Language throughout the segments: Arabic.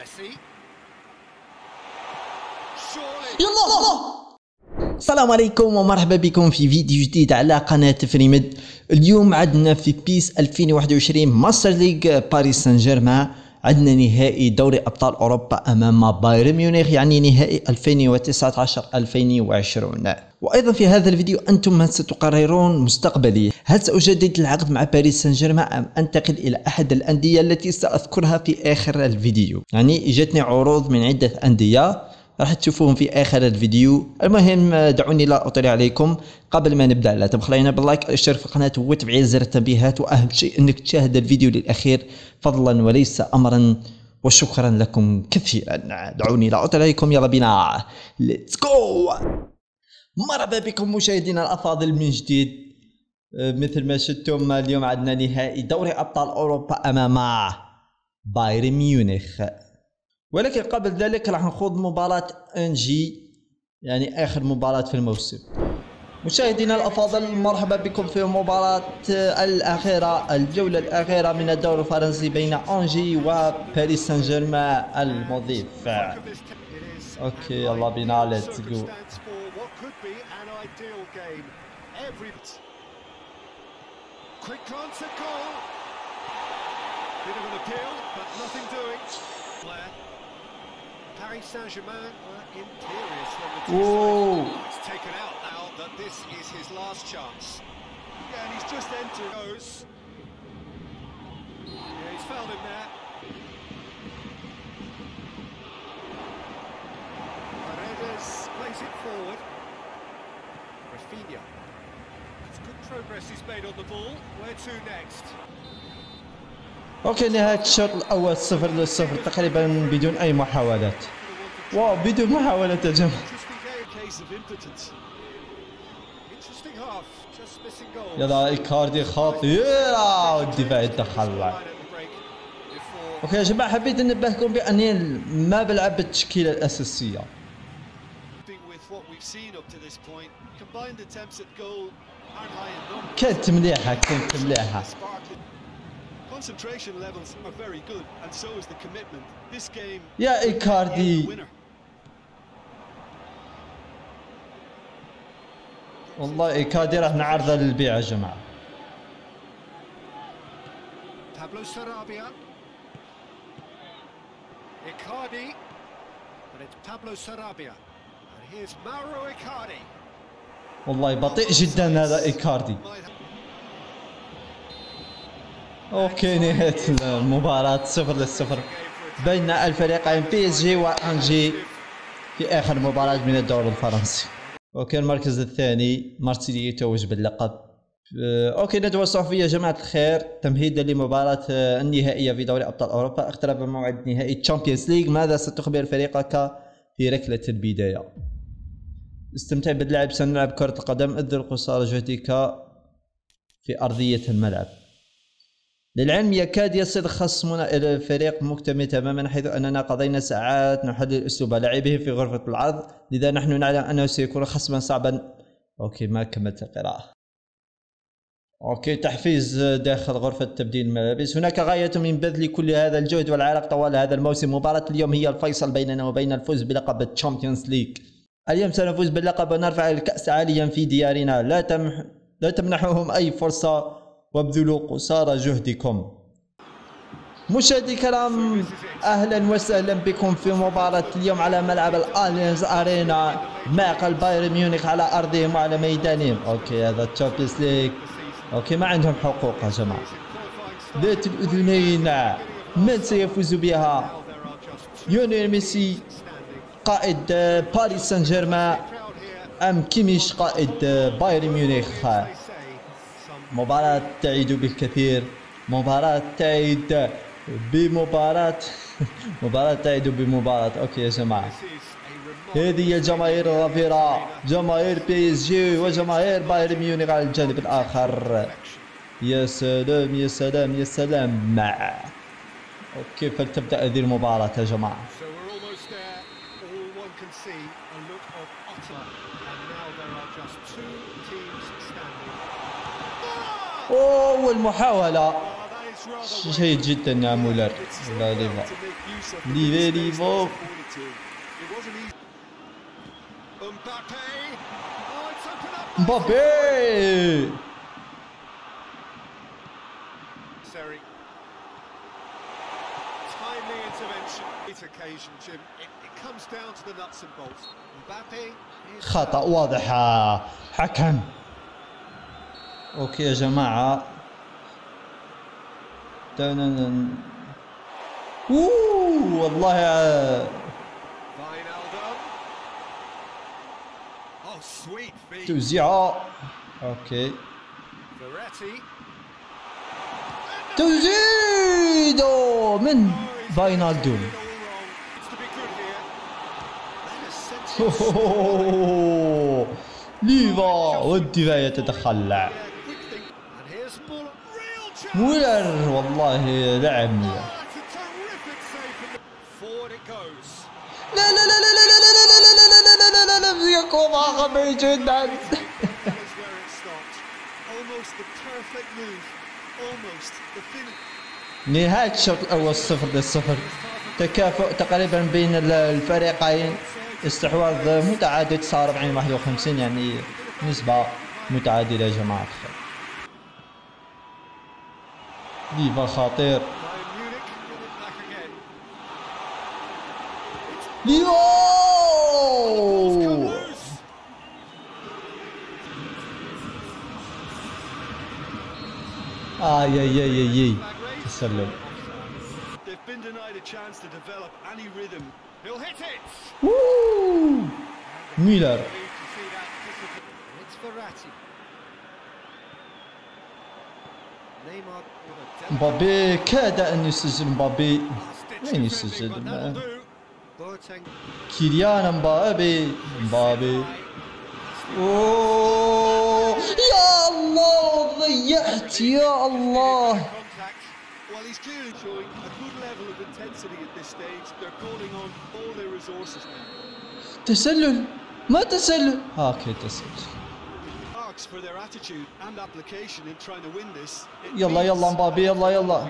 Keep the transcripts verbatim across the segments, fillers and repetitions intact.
يلا. السلام عليكم ومرحبا بكم في فيديو جديد على قناة فريمد. اليوم عندنا في بيس ألفين وواحد وعشرين ماستر ليج باريس سان جيرمان، عندنا نهائي دوري ابطال اوروبا امام بايرن ميونخ، يعني نهائي ألفين وتسعة عشر ألفين وعشرين. وايضا في هذا الفيديو انتم ستقررون مستقبلي، هل ساجدد العقد مع باريس سان جيرمان ام انتقل الى احد الانديه التي ساذكرها في اخر الفيديو. يعني اجتني عروض من عده انديه راح تشوفوهم في اخر الفيديو. المهم دعوني لا اطيل عليكم، قبل ما نبدا لا تبخلوا علينا باللايك، الاشتراك في القناه وتفعيل زر التنبيهات، واهم شيء انك تشاهد الفيديو للاخير فضلا وليس امرا، وشكرا لكم كثيرا. دعوني لا اطيل عليكم، يلا بينا ليتس جو. مرحبا بكم مشاهدينا الافاضل من جديد. مثل ما شفتم اليوم عندنا نهائي دوري ابطال اوروبا امام بايرن ميونخ، ولكن قبل ذلك راح نخوض مباراة انجي، يعني اخر مباراة في الموسم. مشاهدينا الافاضل مرحبا بكم في المباراة الاخيرة، الجولة الاخيرة من الدوري الفرنسي بين انجي وباريس سان جيرمان المضيف. اوكي يلا بينا ليتس جو. Paris Saint-Germain are imperious from the two sides. It's taken out now that this is his last chance. Yeah, and he's just entered. Goes. Yeah, he's fouled him there. Paredes plays it forward. Rafinha. It's good progress he's made on the ball. Where to next? اوكي نهاية الشوط الاول صفر للصفر تقريبا بدون اي محاولات. واو بدون محاولات يا جماعة. يلا ايكاردي خطيرة والدفاع يتدخل. اوكي يا جماعة حبيت انبهكم باني ما بلعب بالتشكيلة الاساسية. كانت مليحة كانت مليحة. Concentration levels are very good, and so is the commitment. This game. يا إيكاردي. والله إيكاردي راح نعرضه للبيع يا جماعة. Pablo Sarabia. Icardi. But it's Pablo Sarabia. And here's Mauro Icardi. والله بطيء جدا هذا إيكاردي. اوكي نهاية المباراة صفر للصفر بين الفريقين بي اس جي وانجي في اخر مباراة من الدوري الفرنسي. اوكي المركز الثاني مارسيليا يتوج باللقب. اوكي ندوة صحفية يا جماعة الخير، تمهيدا لمباراة النهائية في دوري ابطال اوروبا. اقترب موعد نهائي تشامبيونز ليج، ماذا ستخبر فريقك في ركلة البداية؟ استمتع باللعب، سنلعب كرة القدم، اذل قصارى جهدك في ارضية الملعب. للعلم يكاد يصل خصمنا الى الفريق مكتمل تماما، حيث اننا قضينا ساعات نحلل اسلوب لعبه في غرفة العرض، لذا نحن نعلم انه سيكون خصما صعبا. اوكي ما كملت القراءة. اوكي تحفيز داخل غرفة تبديل الملابس. هناك غاية من بذل كل هذا الجهد والعرق طوال هذا الموسم. مباراة اليوم هي الفيصل بيننا وبين الفوز بلقب الشامبيونز ليج. اليوم سنفوز باللقب ونرفع الكأس عاليا في ديارنا، لا تمح لا تمنحوهم اي فرصة وابذلوا قصارى جهدكم. مشاهدي الكرام اهلا وسهلا بكم في مباراة اليوم على ملعب الاليانز ارينا مع قلب بايرن ميونخ على ارضهم وعلى ميدانهم. اوكي هذا الشامبيونز ليج. اوكي ما عندهم حقوق يا جماعة. ذات الاذنين من سيفوز بها؟ ليونيل ميسي قائد باريس سان جيرمان ام كيميش قائد بايرن ميونخ؟ مباراة تعيد بالكثير، مباراة تعيد بمباراة مباراة تعيد بمباراة. اوكي يا جماعة هذه الجماهير الغفيرة، جماهير بي اس جي وجماهير بايرن ميونخ على الجانب الآخر. يا سلام يا سلام يا سلام. مع اوكي فلتبدأ هذه المباراة يا جماعة. اوه المحاولة جيد جدا يا مولر ولا ليفا ليفا ليفا مبابي خطأ واضحة حكم. اوكي يا جماعة تنن اوه والله يا توزيعة. اوكي تزيدو من فاينالدوم. ليفا والدفاع يتدخل. مولر والله لعب مولر. لا لا لا لا لا لا لا لا لا لا لا لا لا لا يكون غبي جدا. نهاية الشوط الأول صفر لصفر. تكافؤ تقريبا بين الفريقين. استحواذ متعادل تسعة وأربعين واحد وخمسين يعني نسبة متعادلة يا جماعة الخير. ليفا خطير. ليفا آه يا يا يا يا تسلل. ميلر مبابي كاد أن يسجل. مبابي لن يسجل. كيليان مبابي مبابي اوه يا الله ضيعت يا الله. تسلل ما تسلل. اوكي تسلل. يلا يلا مبابي يلا يلا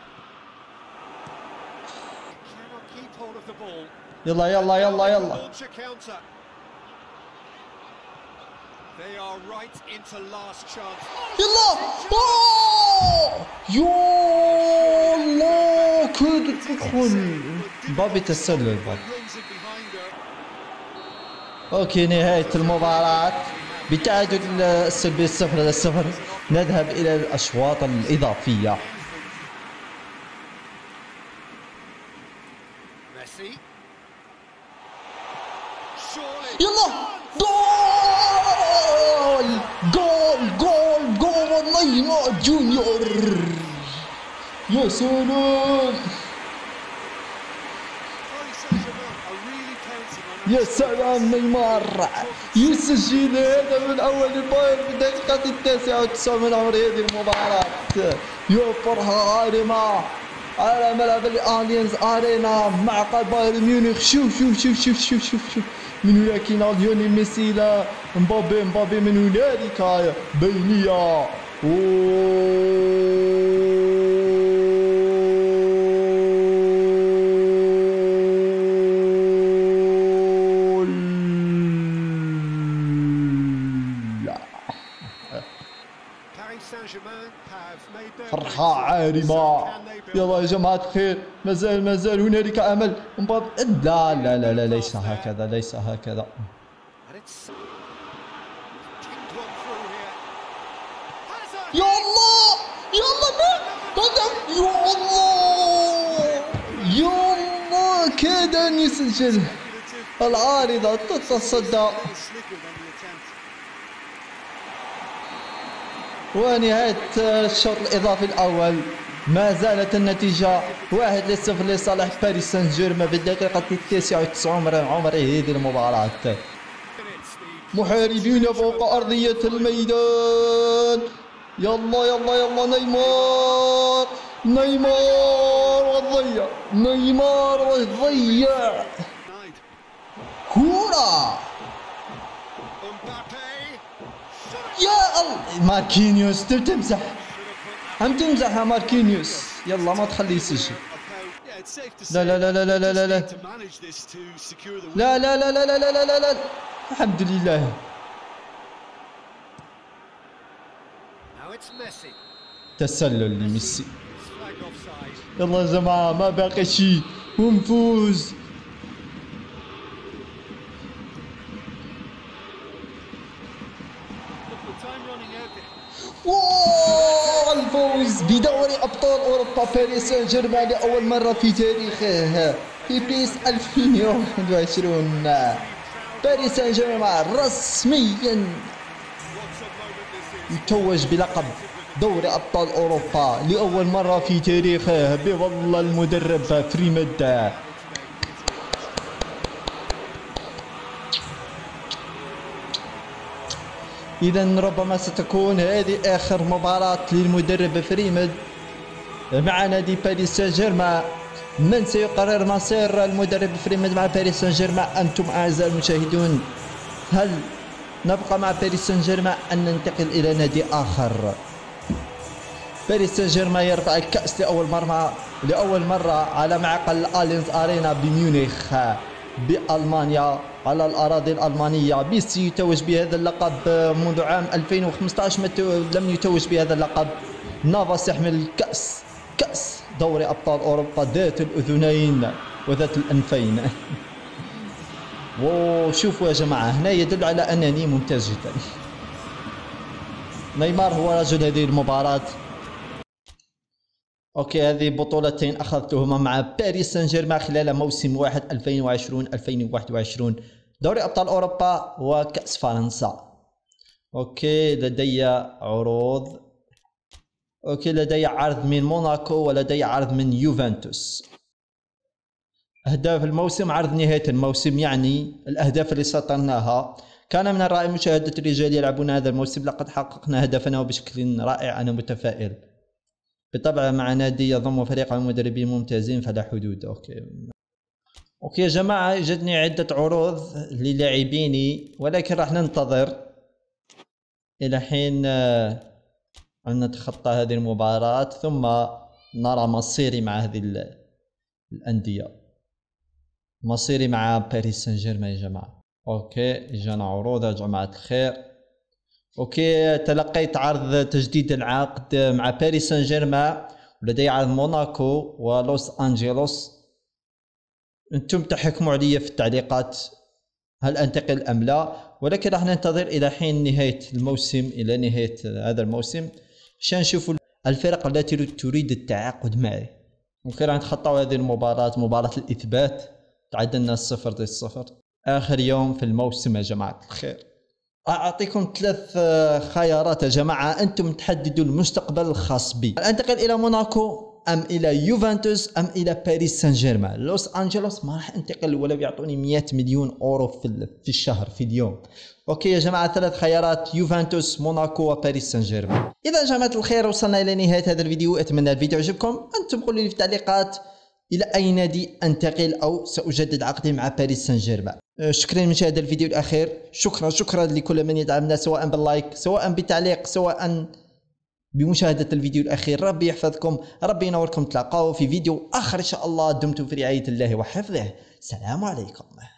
يلا يلا يلا يلا يلا اوه يا الله كنت تدخل. مبابي تسلل مبابي. اوكي نهاية المباراة بتعادل السلبي صفر لصفر. نذهب الى الاشواط الاضافية. يلا جول جول جول جول نيمار جونيور. يا سلام يا سلام نيمار يسجل هذا من اول البايرن في الدقيقة التاسعة والتسعين من عمر هذه المباراة. يا فرحة عارمة على ملعب الاليانز ارينا مع قلب بايرن ميونخ. شوف شوف شوف شوف شوف شوف شوف من هناك ليونيل ميسي لا مبابي مبابي من هنالك بينية. فرحة عارمة. يلا يا جماعة الخير مازال مازال هنالك أمل. مبابي لا لا لا لا ليس هكذا ليس هكذا. يا الله يا الله من يا الله يا الله كاد أن يسجل. العارضة تتصدى. ونهاية الشوط الإضافي الأول ما زالت النتيجة واحد لصفر لصالح باريس سان جيرمان بالدقيقة التاسعة والتسعين من عمر هذه المباراة. محاربين فوق أرضية الميدان. يلا يلا يلا نيمار نيمار وضيع نيمار وضيع كورة. يا الله ماركينيوس تمسح عم تمزح يا ماركينيوس، يلا ما تخليه يسجل. لا لا لا لا لا لا لا لا لا لا لا لا لا لا لا لا الحمد لله. تسلل لميسي. يلا يا جماعة ما باقي شيء ونفوز. واو الفوز بدوري ابطال اوروبا باريس سان جيرمان لاول مره في تاريخه في بيس ألفين وواحد وعشرين. باريس سان جيرمان رسميا يتوج بلقب دوري ابطال اوروبا لاول مره في تاريخه بفضل المدرب فريمد. إذا ربما ستكون هذه آخر مباراة للمدرب فريمد مع نادي باريس سان جيرمان. من سيقرر مصير المدرب فريمد مع باريس سان جيرمان؟ أنتم أعزائي المشاهدون، هل نبقى مع باريس سان جيرمان أم ننتقل إلى نادي آخر؟ باريس سان جيرمان يرفع الكأس لأول مرة لأول مرة على معقل الألينز أرينا بميونخ بألمانيا على الأراضي الألمانية. ميسي يتوج بهذا اللقب منذ عام ألفين وخمسة عشر لم يتوج بهذا اللقب. نافاس يحمل كأس كأس دوري أبطال أوروبا ذات الأذنين وذات الأنفين. وشوفوا يا جماعة هنا يدل على أنني ممتاز جدا. نيمار هو رجل هذه المباراة. اوكي هذه بطولتين اخذتهما مع باريس سان جيرمان خلال موسم واحد ألفين وعشرين ألفين وواحد وعشرين، دوري ابطال اوروبا وكأس فرنسا. اوكي لدي عروض. اوكي لدي عرض من موناكو ولدي عرض من يوفنتوس. اهداف الموسم، عرض نهاية الموسم، يعني الاهداف اللي سطرناها. كان من الرائع مشاهدة الرجال يلعبون هذا الموسم، لقد حققنا هدفنا وبشكل رائع. انا متفائل. بالطبع مع نادي يضم فريق مدربين ممتازين فلا حدود. اوكي اوكي يا جماعة جتني عدة عروض للاعبيني، ولكن راح ننتظر الى حين ان نتخطى هذه المباراة ثم نرى مصيري مع هذه الأندية. مصيري مع باريس سان جيرمان يا جماعة. اوكي جانا عروض يا جماعة الخير. اوكي تلقيت عرض تجديد العقد مع باريس سان جيرمان، ولدي عرض موناكو ولوس انجلوس. انتم تحكموا علي في التعليقات هل انتقل ام لا، ولكن راح ننتظر الى حين نهاية الموسم، الى نهاية هذا الموسم عشان نشوفوا الفرق التي تريد التعاقد معي. اوكي راح نتخطوا هذه المباراة، مباراة الاثبات. تعادلنا الصفر ضد الصفر اخر يوم في الموسم يا جماعة الخير. أعطيكم ثلاث خيارات يا جماعة، أنتم تحددوا المستقبل الخاص بي. أنتقل إلى موناكو أم إلى يوفنتوس أم إلى باريس سان جيرمان. لوس أنجلوس ما راح أنتقل ولو يعطوني مئة مليون أورو في في الشهر في اليوم. أوكي يا جماعة ثلاث خيارات، يوفنتوس موناكو وباريس سان جيرمان. إذا جماعة الخير وصلنا إلى نهاية هذا الفيديو، أتمنى الفيديو عجبكم. أنتم قولوا لي في التعليقات إلى أي نادي أنتقل أو سأجدد عقدي مع باريس سان جيرمان. شكرا لمشاهدة الفيديو الأخير. شكرا شكرا لكل من يدعمنا سواء باللايك سواء بتعليق سواء بمشاهدة الفيديو الأخير. ربي يحفظكم، ربي ينوركم. تلاقاو في فيديو آخر إن شاء الله. دمتم في رعاية الله وحفظه. السلام عليكم.